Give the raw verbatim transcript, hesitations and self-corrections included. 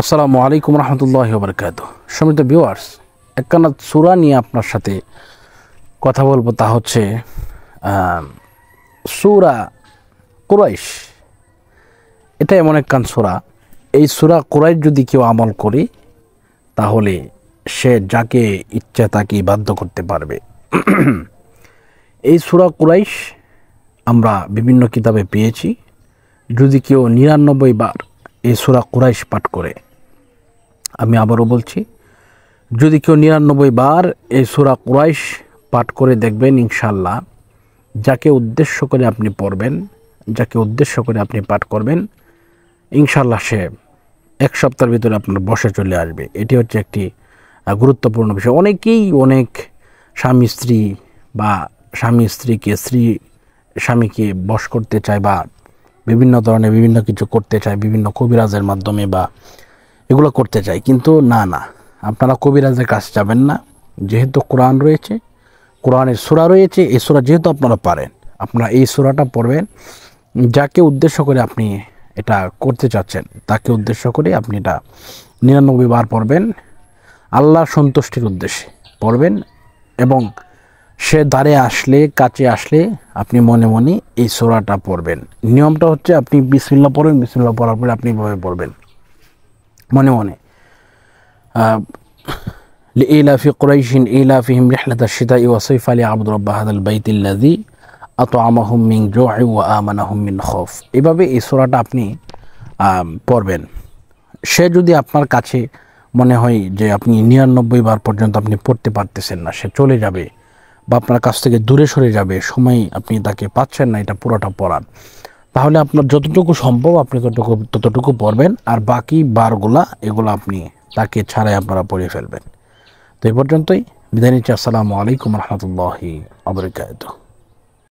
আসসালামু আলাইকুম রহমতুল্লাহি ওয়া বারাকাতুহু। সম্মানিত ভিউয়ার্স, একখানা সূরা নিয়ে আপনার সাথে কথা বলবো, তা হচ্ছে সূরা কুরাইশ। এটা এমন একখান সূরা, এই সূরা কুরাইশ যদি কেউ আমল করে তাহলে সে যাকে ইচ্ছা তাকে বাধ্য করতে পারবে। এই সূরা কুরাইশ আমরা বিভিন্ন কিতাবে পেয়েছি। যদি কেউ নিরানব্বই বার এই সূরা কুরাইশ পাঠ করে, আমি আবারও বলছি, যদি কেউ নিরানব্বই বার এই সূরা কুরাইশ পাঠ করে দেখবেন, ইনশাআল্লাহ যাকে উদ্দেশ্য করে আপনি পড়বেন, যাকে উদ্দেশ্য করে আপনি পাঠ করবেন, ইনশাআল্লাহ সে এক সপ্তাহের ভিতরে আপনার বসে চলে আসবে। এটি হচ্ছে একটি গুরুত্বপূর্ণ বিষয়। অনেকেই অনেক স্বামী স্ত্রী বা স্বামী স্ত্রীকে স্ত্রী স্বামীকে বশ করতে চায় বা বিভিন্ন ধরনের বিভিন্ন কিছু করতে চায়, বিভিন্ন কবিরাজের মাধ্যমে বা এগুলো করতে চায়। কিন্তু না না আপনারা কবিরাজের কাছে যাবেন না। যেহেতু কোরআন রয়েছে, কোরআনের সূরা রয়েছে, এই সূরা যেহেতু আপনারা পারেন, আপনারা এই সূরাটা পড়বেন। যাকে উদ্দেশ্য করে আপনি এটা করতে চাচ্ছেন তাকে উদ্দেশ্য করে আপনি এটা নিরানব্বই বার পড়বেন, আল্লাহর সন্তুষ্টির উদ্দেশ্যে পড়বেন। এবং সে দ্বারে আসলে, কাছে আসলে আপনি মনে মনে এই সূরাটা পড়বেন। নিয়মটা হচ্ছে আপনি বিসমিল্লাহ পড়বেন, বিসমিল্লাহ পড়ার পরে আপনি এভাবে পড়বেন মনে মনে, লিইলাফি কুরাইশিন ইলাফিহিম রিহলাতাশ শিতাই ওয়া সাইফা লিয়াবুদু রাব্বা হাযাল বাইতিল্লাযী আত'আমাহুম মিন জু'ইন ওয়া আমানাহুম মিন খাউফ। এভাবে এই সূরাটা আপনি পড়বেন। সে যদি আপনার কাছে মনে হয় যে আপনি নিরানব্বই বার পর্যন্ত আপনি পড়তে পারতেছেন না, সে চলে যাবে বা আপনার কাছ থেকে দূরে সরে যাবে, সময় আপনি তাকে পাচ্ছেন না এটা পুরোটা পড়ার, তাহলে আপনার যতটুকু সম্ভব আপনি ততটুকু ততটুকু পড়বেন, আর বাকি বারগুলা এগুলো আপনি তাকে ছাড়াই আপনারা পড়ে ফেলবেন। তো এই পর্যন্তই বিদায় নিচ্ছি। আসসালামু আলাইকুম রহমতুল্লাহি ওয়া বারাকাতুহু।